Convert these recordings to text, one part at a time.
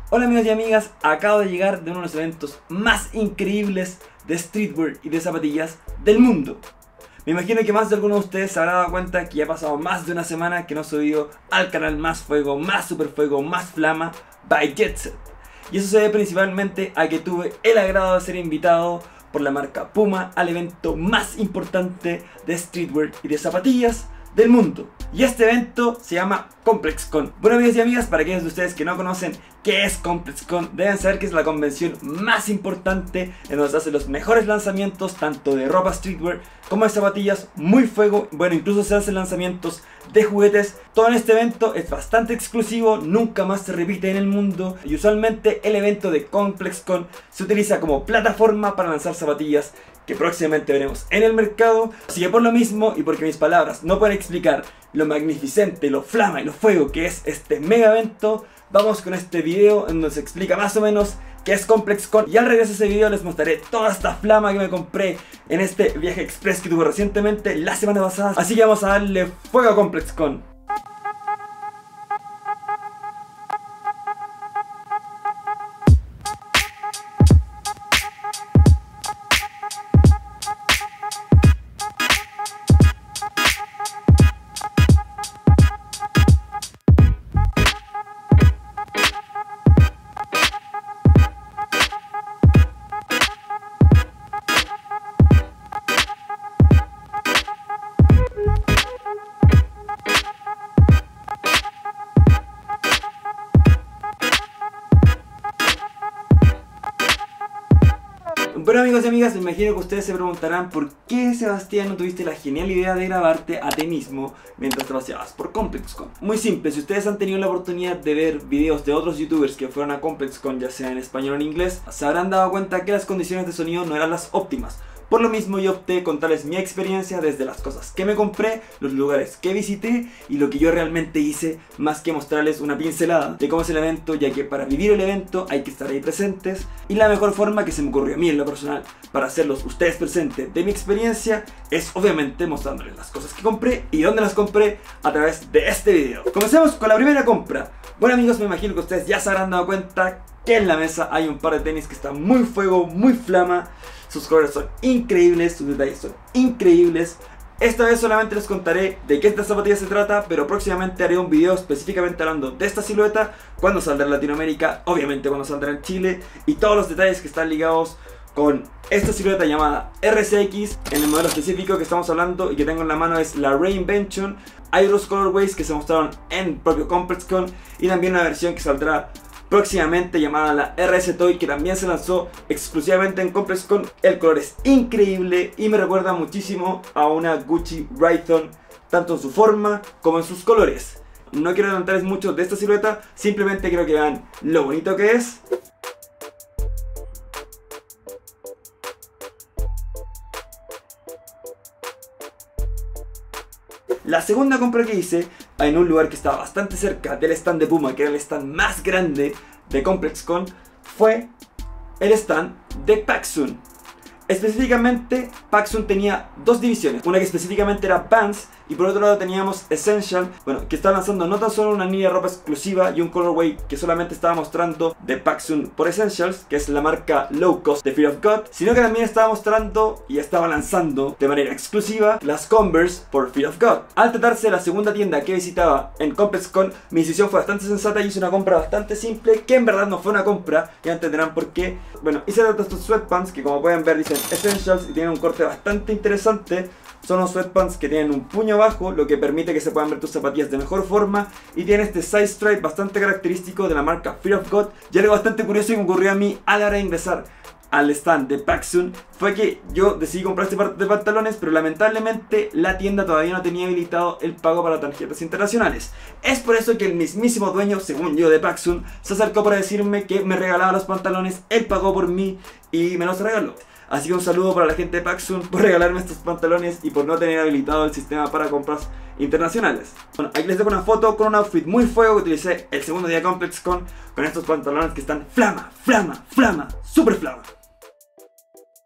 Hola amigos y amigas, acabo de llegar de uno de los eventos más increíbles de streetwear y de zapatillas del mundo. Me imagino que más de alguno de ustedes se habrá dado cuenta que ya ha pasado más de una semana que no he subido al canal Más Fuego, Más Super Fuego, Más Flama by Jetset. Y eso se debe principalmente a que tuve el agrado de ser invitado por la marca Puma al evento más importante de streetwear y de zapatillas del mundo. Y este evento se llama ComplexCon. Bueno amigos y amigas, para aquellos de ustedes que no conocen qué es ComplexCon, deben saber que es la convención más importante en donde se hacen los mejores lanzamientos tanto de ropa streetwear como de zapatillas muy fuego. Bueno, incluso se hacen lanzamientos de juguetes. Todo en este evento es bastante exclusivo, nunca más se repite en el mundo. Y usualmente el evento de ComplexCon se utiliza como plataforma para lanzar zapatillas que próximamente veremos en el mercado. Así que por lo mismo y porque mis palabras no pueden explicar lo magnificente, lo flama y lo fuego que es este mega evento, vamos con este video en donde se explica más o menos qué es ComplexCon. Y al regreso de ese video les mostraré toda esta flama que me compré en este viaje express que tuve recientemente la semana pasada. Así que vamos a darle fuego a ComplexCon. Bueno amigos y amigas, me imagino que ustedes se preguntarán por qué, Sebastián, no tuviste la genial idea de grabarte a ti mismo mientras te paseabas por ComplexCon. Muy simple, si ustedes han tenido la oportunidad de ver videos de otros youtubers que fueron a ComplexCon, ya sea en español o en inglés, se habrán dado cuenta que las condiciones de sonido no eran las óptimas. Por lo mismo yo opté en contarles mi experiencia desde las cosas que me compré, los lugares que visité y lo que yo realmente hice, más que mostrarles una pincelada de cómo es el evento, ya que para vivir el evento hay que estar ahí presentes. Y la mejor forma que se me ocurrió a mí en lo personal para hacerlos ustedes presentes de mi experiencia es obviamente mostrándoles las cosas que compré y dónde las compré a través de este video. Comencemos con la primera compra. Bueno amigos, me imagino que ustedes ya se habrán dado cuenta que en la mesa hay un par de tenis que están muy fuego, muy flama. Sus colores son increíbles, sus detalles son increíbles. Esta vez solamente les contaré de qué esta zapatilla se trata, pero próximamente haré un video específicamente hablando de esta silueta cuando saldrá en Latinoamérica, obviamente cuando saldrá en Chile, y todos los detalles que están ligados con esta silueta llamada RSX. En el modelo específico que estamos hablando y que tengo en la mano es la Reinvention. Hay otros colorways que se mostraron en propio ComplexCon y también una versión que saldrá próximamente llamada la RS Toy, que también se lanzó exclusivamente en ComplexCon. El color es increíble y me recuerda muchísimo a una Gucci Rayton, tanto en su forma como en sus colores. No quiero adelantarles mucho de esta silueta, simplemente quiero que vean lo bonito que es. La segunda compra que hice en un lugar que estaba bastante cerca del stand de Puma, que era el stand más grande de ComplexCon, fue el stand de PacSun. Específicamente, PacSun tenía dos divisiones, una que específicamente era Vans y por otro lado teníamos Essential, bueno, que estaba lanzando no tan solo una línea de ropa exclusiva y un colorway que solamente estaba mostrando de PacSun por Essentials, que es la marca low cost de Fear of God, sino que también estaba mostrando y estaba lanzando de manera exclusiva las Converse por Fear of God. Al tratarse de la segunda tienda que visitaba en ComplexCon, mi decisión fue bastante sensata y hice una compra bastante simple, que en verdad no fue una compra, ya entenderán por qué. Bueno, hice estos sweatpants que, como pueden ver, dicen Essentials y tienen un corte bastante interesante. Son unos sweatpants que tienen un puño bajo, lo que permite que se puedan ver tus zapatillas de mejor forma, y tiene este side stripe bastante característico de la marca Fear of God. Y algo bastante curioso que me ocurrió a mí a la hora de ingresar al stand de PacSun fue que yo decidí comprar este par de pantalones, pero lamentablemente la tienda todavía no tenía habilitado el pago para tarjetas internacionales. Es por eso que el mismísimo dueño, según yo, de PacSun se acercó para decirme que me regalaba los pantalones, él pagó por mí y me los regaló. Así que un saludo para la gente de PacSun por regalarme estos pantalones y por no tener habilitado el sistema para compras internacionales. Bueno, aquí les dejo una foto con un outfit muy fuego que utilicé el segundo día de ComplexCon, con estos pantalones que están flama, flama, flama, super flama.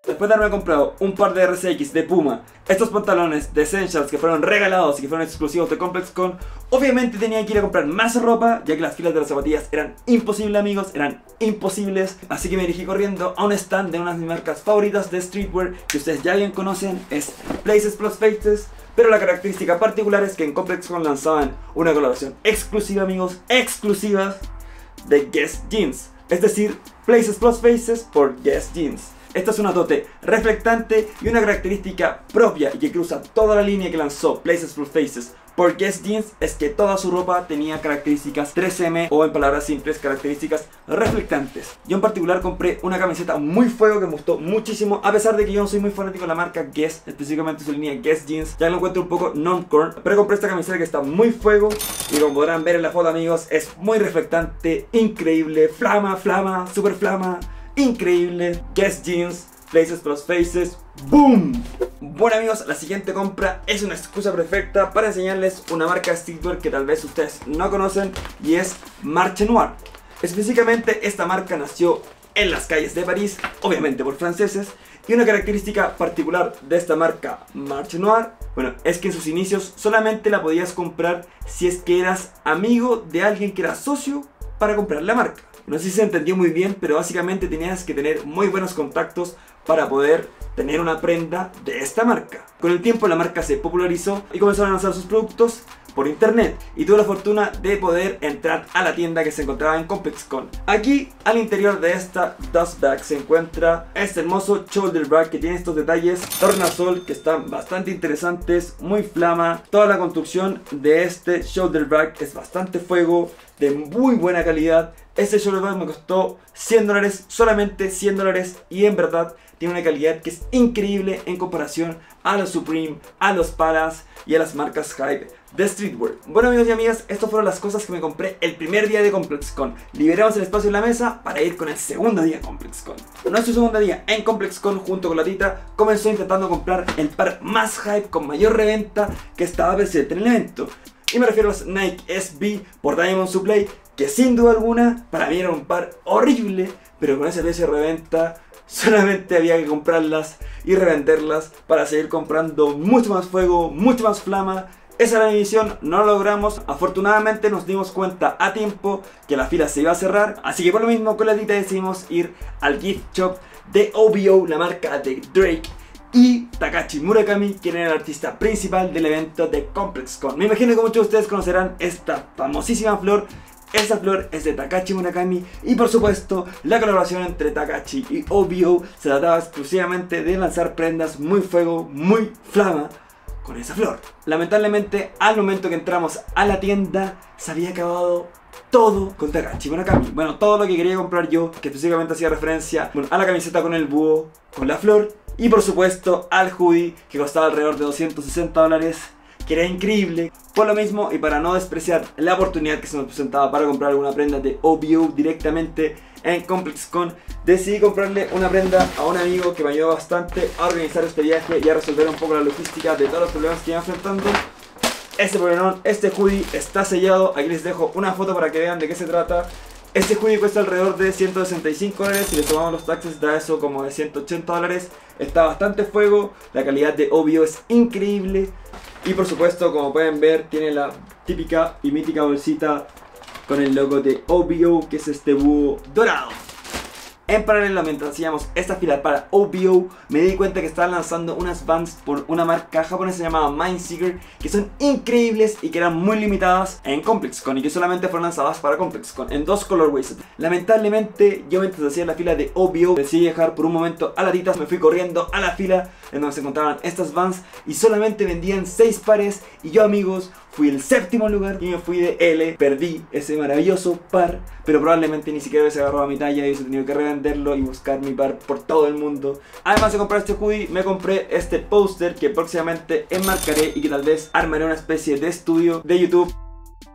Después de haberme comprado un par de RCX de Puma, estos pantalones de Essentials que fueron regalados y que fueron exclusivos de ComplexCon, obviamente tenía que ir a comprar más ropa, ya que las filas de las zapatillas eran imposibles, amigos, eran imposibles. Así que me dirigí corriendo a un stand de una de mis marcas favoritas de streetwear, que ustedes ya bien conocen, es Places Plus Faces. Pero la característica particular es que en ComplexCon lanzaban una colaboración exclusiva, amigos, exclusiva de Guess Jeans. Es decir, Places Plus Faces por Guess Jeans. Esta es una tote reflectante y una característica propia y que cruza toda la línea que lanzó Places Plus Faces por Guess Jeans es que toda su ropa tenía características 3M o, en palabras simples, características reflectantes. Yo en particular compré una camiseta muy fuego que me gustó muchísimo, a pesar de que yo no soy muy fanático de la marca Guess, específicamente su línea Guess Jeans, ya lo encuentro un poco non-core, pero compré esta camiseta que está muy fuego y como podrán ver en la foto, amigos, es muy reflectante, increíble, flama, flama, super flama, increíble. Guess Jeans, Places Plus Faces, ¡boom! Bueno, amigos, la siguiente compra es una excusa perfecta para enseñarles una marca de streetwear que tal vez ustedes no conocen y es Marche Noir. Específicamente esta marca nació en las calles de París, obviamente por franceses, y una característica particular de esta marca Marche Noir, bueno, es que en sus inicios solamente la podías comprar si es que eras amigo de alguien que era socio para comprar la marca. No sé si se entendió muy bien, pero básicamente tenías que tener muy buenos contactos para poder tener una prenda de esta marca. Con el tiempo la marca se popularizó y comenzaron a lanzar sus productos por internet y tuve la fortuna de poder entrar a la tienda que se encontraba en ComplexCon. Aquí al interior de esta dust bag se encuentra este hermoso shoulder bag que tiene estos detalles tornasol que están bastante interesantes, muy flama. Toda la construcción de este shoulder bag es bastante fuego, de muy buena calidad. Este shoulder bag me costó $100, solamente $100, y en verdad tiene una calidad que es increíble en comparación a los Supreme, a los Palas y a las marcas hype de streetwear. Bueno, amigos y amigas, estas fueron las cosas que me compré el primer día de ComplexCon. Liberamos el espacio en la mesa para ir con el segundo día de ComplexCon. Nuestro segundo día en ComplexCon junto con la Tita comenzó intentando comprar el par más hype con mayor reventa que estaba presente en el evento. Y me refiero a los Nike SB por Diamond Supply, que sin duda alguna para mí era un par horrible, pero con ese precio de reventa solamente había que comprarlas y revenderlas para seguir comprando mucho más fuego, mucho más flama. Esa era mi misión, no lo logramos. Afortunadamente nos dimos cuenta a tiempo que la fila se iba a cerrar, así que por lo mismo con la Tita decidimos ir al gift shop de OVO, la marca de Drake, y Takashi Murakami, quien era el artista principal del evento de ComplexCon. Me imagino que muchos de ustedes conocerán esta famosísima flor. Esa flor es de Takashi Murakami y por supuesto la colaboración entre Takashi y OVO se trataba exclusivamente de lanzar prendas muy fuego, muy flama con esa flor. Lamentablemente al momento que entramos a la tienda se había acabado todo con Takashi Murakami. Bueno, todo lo que quería comprar yo, que específicamente hacía referencia, bueno, a la camiseta con el búho, con la flor, y por supuesto al hoodie que costaba alrededor de $260, que era increíble. Por lo mismo y para no despreciar la oportunidad que se nos presentaba para comprar alguna prenda de OVO directamente en ComplexCon, decidí comprarle una prenda a un amigo que me ayudó bastante a organizar este viaje y a resolver un poco la logística de todos los problemas que iba enfrentando. Este hoodie está sellado, aquí les dejo una foto para que vean de qué se trata. Este hoodie cuesta alrededor de $165, si le tomamos los taxes da eso como de $180. Está bastante fuego, la calidad de OVO es increíble. Y por supuesto, como pueden ver, tiene la típica y mítica bolsita con el logo de OVO, que es este búho dorado. En paralelo, mientras hacíamos esta fila para OVO, me di cuenta que estaban lanzando unas Vans por una marca japonesa llamada Mindseeker, que son increíbles y que eran muy limitadas en ComplexCon y que solamente fueron lanzadas para ComplexCon en dos colorways. Lamentablemente, yo mientras hacía la fila de OVO decidí dejar por un momento a la Tita. Me fui corriendo a la fila en donde se encontraban estas Vans y solamente vendían 6 pares y yo, amigos, fui el séptimo lugar y me fui de L. Perdí ese maravilloso par, pero probablemente ni siquiera hubiese agarrado a mi talla y hubiese tenido que revenderlo y buscar mi par por todo el mundo. Además de comprar este hoodie, me compré este póster que próximamente enmarcaré y que tal vez armaré una especie de estudio de YouTube.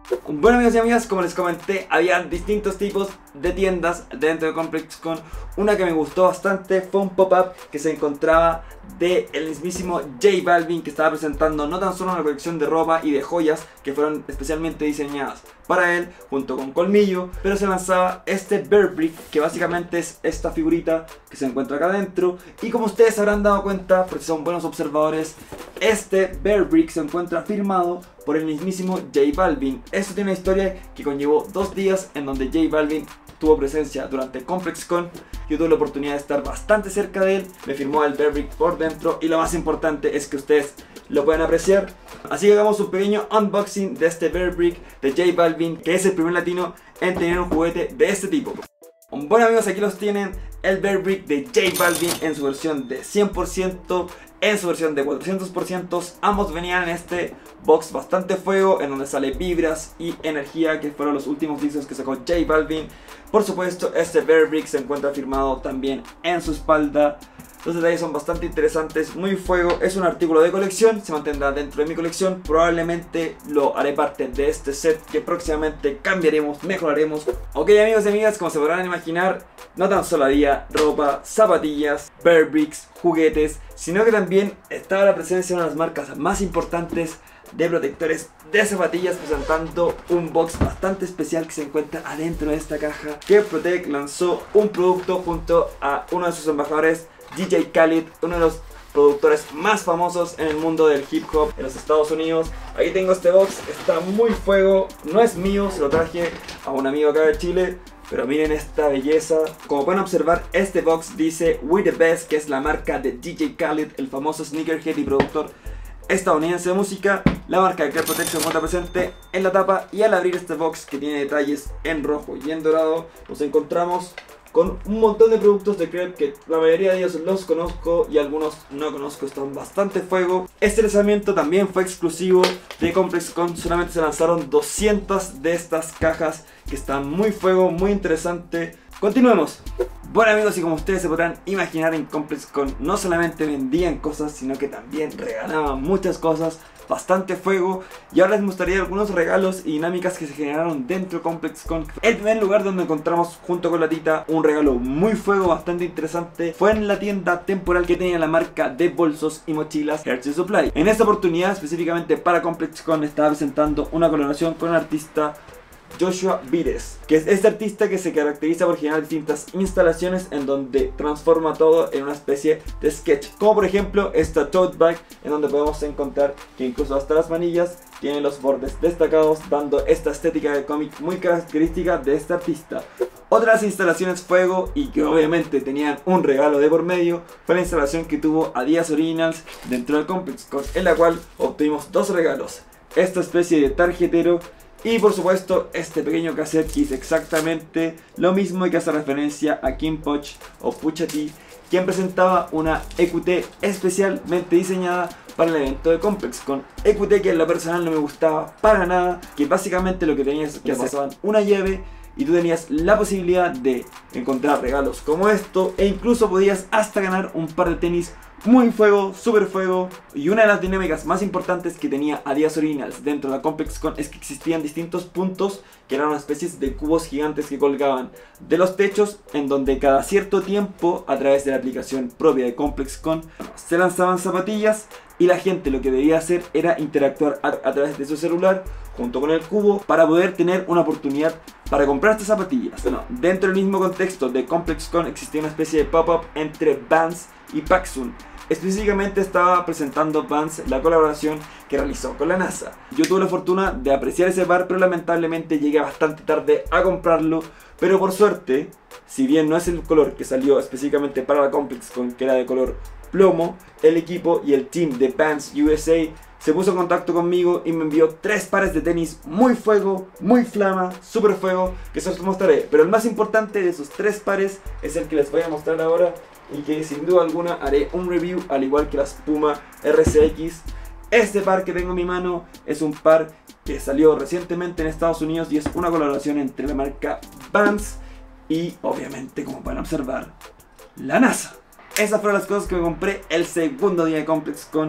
Bueno amigos y amigas, como les comenté, había distintos tipos de tiendas dentro de ComplexCon. Una que me gustó bastante fue un pop-up que se encontraba de el mismísimo J Balvin, que estaba presentando no tan solo una colección de ropa y de joyas que fueron especialmente diseñadas para él, junto con Colmillo, pero se lanzaba este Bear Brick, que básicamente es esta figurita que se encuentra acá adentro. Y como ustedes se habrán dado cuenta, porque son buenos observadores, este Bear Brick se encuentra firmado por el mismísimo J Balvin. Esto tiene una historia que conllevó 2 días en donde J Balvin tuvo presencia durante ComplexCon. Yo tuve la oportunidad de estar bastante cerca de él, me firmó el Bear Brick por dentro y lo más importante es que ustedes lo pueden apreciar. Así que hagamos un pequeño unboxing de este Bear Brick de J Balvin, que es el primer latino en tener un juguete de este tipo. Bueno amigos, aquí los tienen, el Bear Brick de J Balvin en su versión de 100%, en su versión de 400%. Ambos venían en este box bastante fuego, en donde sale Vibras y Energía, que fueron los últimos discos que sacó J Balvin. Por supuesto, este Bear Brick se encuentra firmado también en su espalda. Los detalles son bastante interesantes, muy fuego. Es un artículo de colección, se mantendrá dentro de mi colección. Probablemente lo haré parte de este set que próximamente cambiaremos, mejoraremos. Ok amigos y amigas, como se podrán imaginar, no tan solo había ropa, zapatillas, Bear Bricks, juguetes, sino que también estaba la presencia de una de las marcas más importantes de protectores de zapatillas, presentando un box bastante especial que se encuentra adentro de esta caja. Que Protect lanzó un producto junto a uno de sus embajadores, DJ Khaled, uno de los productores más famosos en el mundo del hip hop en los Estados Unidos. Aquí tengo este box, está muy fuego, no es mío, se lo traje a un amigo acá de Chile. Pero miren esta belleza. Como pueden observar, este box dice We The Best, que es la marca de DJ Khaled, el famoso sneakerhead y productor estadounidense de música. La marca de Crepe Protect se encuentra presente en la tapa, y al abrir este box que tiene detalles en rojo y en dorado, nos encontramos con un montón de productos de Crepe que la mayoría de ellos los conozco y algunos no conozco, están bastante fuego. Este lanzamiento también fue exclusivo de ComplexCon, solamente se lanzaron 200 de estas cajas que están muy fuego, muy interesante. Continuemos. Bueno amigos, y como ustedes se podrán imaginar, en ComplexCon no solamente vendían cosas, sino que también regalaban muchas cosas, bastante fuego. Y ahora les mostraré algunos regalos y dinámicas que se generaron dentro de ComplexCon. El primer lugar donde encontramos junto con la Tita un regalo muy fuego, bastante interesante, fue en la tienda temporal que tenía la marca de bolsos y mochilas Hershey Supply. En esta oportunidad, específicamente para ComplexCon, estaba presentando una colaboración con el artista Joshua Vires, que es este artista que se caracteriza por generar distintas instalaciones en donde transforma todo en una especie de sketch, como por ejemplo esta tote bag, en donde podemos encontrar que incluso hasta las manillas tienen los bordes destacados, dando esta estética de cómic muy característica de este artista. Otras instalaciones fuego, y que obviamente tenían un regalo de por medio, fue la instalación que tuvo Adidas Originals dentro del ComplexCon, en la cual obtuvimos 2 regalos: esta especie de tarjetero y por supuesto este pequeño cassette que hizo exactamente lo mismo y que hace referencia a King Poch o Pusha T, quien presentaba una EQT especialmente diseñada para el evento de ComplexCon. EQT que en lo personal no me gustaba para nada, que básicamente lo que tenías que pasaban una llave y tú tenías la posibilidad de encontrar regalos como esto, e incluso podías hasta ganar un par de tenis muy fuego, super fuego. Y una de las dinámicas más importantes que tenía Adidas Originals dentro de la ComplexCon es que existían distintos puntos que eran una especie de cubos gigantes que colgaban de los techos, en donde cada cierto tiempo, a través de la aplicación propia de ComplexCon, se lanzaban zapatillas, y la gente lo que debía hacer era interactuar a través de su celular junto con el cubo para poder tener una oportunidad para comprar estas zapatillas. Bueno, dentro del mismo contexto de ComplexCon existía una especie de pop-up entre Vans y PacSun. Específicamente estaba presentando Vans la colaboración que realizó con la NASA. Yo tuve la fortuna de apreciar ese par, pero lamentablemente llegué bastante tarde a comprarlo. Pero por suerte, si bien no es el color que salió específicamente para la ComplexCon, que era de color plomo, el equipo y el team de Vans USA se puso en contacto conmigo y me envió 3 pares de tenis muy fuego, muy flama, super fuego, que se los mostraré. Pero el más importante de esos 3 pares es el que les voy a mostrar ahora, y que sin duda alguna haré un review, al igual que las Puma RCX. Este par que tengo en mi mano es un par que salió recientemente en Estados Unidos y es una colaboración entre la marca Vans y, obviamente, como pueden observar, la NASA. Esas fueron las cosas que me compré el segundo día de ComplexCon.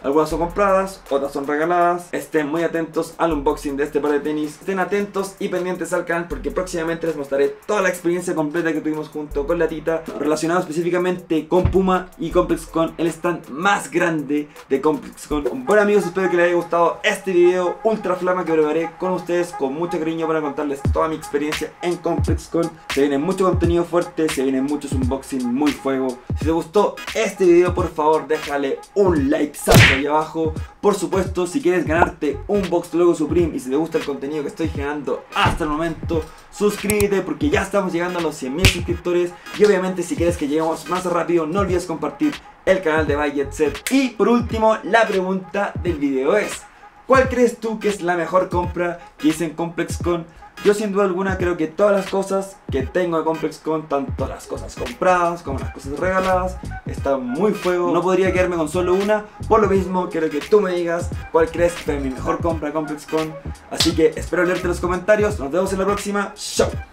Algunas son compradas, otras son regaladas. Estén muy atentos al unboxing de este par de tenis. Estén atentos y pendientes al canal porque próximamente les mostraré toda la experiencia completa que tuvimos junto con la Tita, relacionado específicamente con Puma y ComplexCon, el stand más grande de ComplexCon. Bueno amigos, espero que les haya gustado este video ultra flama que preparé con ustedes con mucho cariño para contarles toda mi experiencia en ComplexCon. Se viene mucho contenido fuerte, se vienen muchos unboxing muy fuego. Si te gustó este video, por favor déjale un like ahí abajo. Por supuesto, si quieres ganarte un Box Logo Supreme y si te gusta el contenido que estoy generando hasta el momento, suscríbete porque ya estamos llegando a los 100.000 suscriptores. Y obviamente si quieres que lleguemos más rápido, no olvides compartir el canal de Buy Jet Set. Y por último, la pregunta del video es: ¿cuál crees tú que es la mejor compra que hice en ComplexCon? Yo sin duda alguna creo que todas las cosas que tengo de ComplexCon, tanto las cosas compradas como las cosas regaladas, están muy fuego. No podría quedarme con solo una. Por lo mismo quiero que tú me digas cuál crees que fue mi mejor compra de ComplexCon. Así que espero leerte los comentarios. Nos vemos en la próxima. Chao.